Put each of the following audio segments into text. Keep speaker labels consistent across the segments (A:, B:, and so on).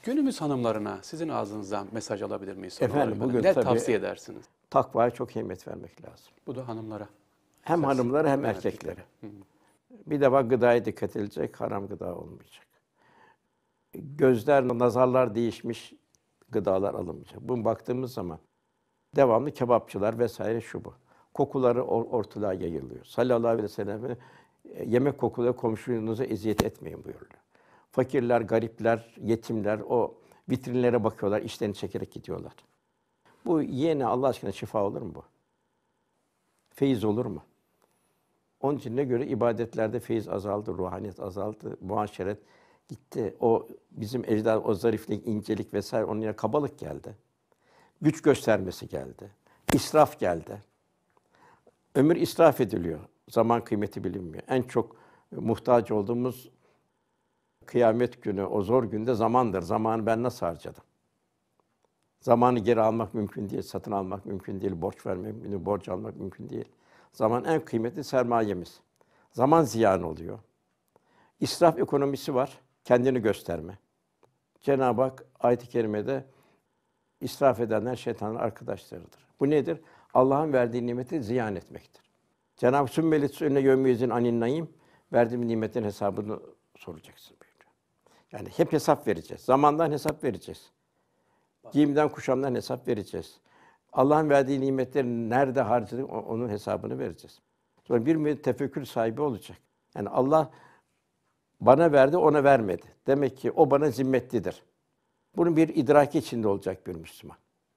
A: Günümüz hanımlarına sizin ağzınızdan mesaj alabilir miyiz? Son
B: Efendim,
A: olarak
B: bugün
A: ne
B: tabii
A: tavsiye edersiniz?
B: Takvaya çok kıymet vermek lazım.
A: Bu da hanımlara.
B: Hem
A: Esas.
B: hanımlara hem
A: Evet,
B: erkeklere.
A: Hı hı.
B: Bir defa gıdaya dikkat edilecek, haram gıda olmayacak. Gözler, nazarlar değişmiş gıdalar alınmayacak. Bugün baktığımız zaman devamlı kebapçılar vesaire şu bu. Kokuları ortalığa yayılıyor. Sallallahu aleyhi ve sellem yemek kokuları komşunuza eziyet etmeyin buyuruyor. Fakirler, garipler, yetimler o vitrinlere bakıyorlar, işlerini çekerek gidiyorlar. Bu yiyene Allah aşkına şifa olur mu bu? Feyiz olur mu? Onun için ne göre ibadetlerde feyiz azaldı, ruhaniyet azaldı, muaşeret gitti. O bizim ecdad, o zariflik, incelik vesaire onun yerine kabalık geldi. Güç göstermesi geldi. İsraf geldi. Ömür israf ediliyor. Zaman kıymeti bilinmiyor. En çok muhtaç olduğumuz kıyamet günü, o zor günde zamandır. Zamanı ben nasıl harcadım? Zamanı geri almak mümkün değil, satın almak mümkün değil, borç vermek mümkün değil, borç almak mümkün değil. Zaman en kıymetli sermayemiz. Zaman ziyan oluyor. İsraf ekonomisi var, kendini gösterme. Cenab-ı Hak ayet-i kerimede israf edenler şeytanın arkadaşlarıdır. Bu nedir? Allah'ın verdiği nimeti ziyan etmektir. Cenab-ı Hak sümmelit önüne yevmiyezin anin naim, verdiğim nimetin hesabını soracaksın buyuruyor. Yani hep hesap vereceğiz. Zamandan hesap vereceğiz. Giyimden, kuşamdan hesap vereceğiz. Allah'ın verdiği nimetleri nerede harcadık, onun hesabını vereceğiz. Sonra bir müddet tefekkür sahibi olacak. Yani Allah bana verdi, ona vermedi. Demek ki o bana zimmetlidir. Bunun bir idraki içinde olacak bir Müslüman.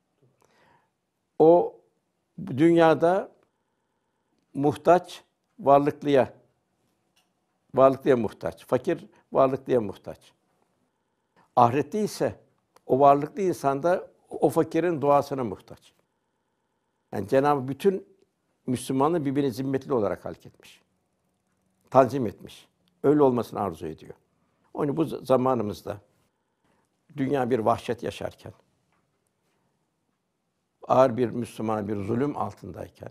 B: O dünyada muhtaç varlıklıya muhtaç. Fakir varlıklıya muhtaç. Ahirette ise o varlıklı insan da o fakirin duasına muhtaç. Yani Cenab-ı bütün Müslümanı birbirine zimmetli olarak halk etmiş. Tanzim etmiş. Öyle olmasını arzu ediyor. Onu bu zamanımızda dünya bir vahşet yaşarken, ağır bir Müslümana bir zulüm altındayken,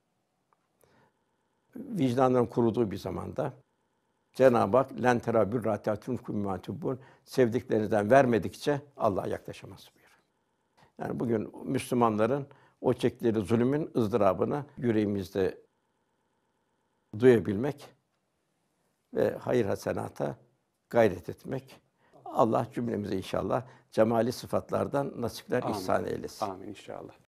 B: vicdanların kuruduğu bir zamanda Cenab-ı Hak "Len terâ birrâte tunkum mâ tuhibbûn" sevdiklerinizden vermedikçe Allah'a yaklaşamaz buyuruyor. Yani bugün Müslümanların o çektikleri zulmün ızdırabını yüreğimizde duyabilmek ve hayır hasenata gayret etmek. Allah cümlemize inşallah cemali sıfatlardan nasipler ihsan eylesin.
A: Amin inşallah.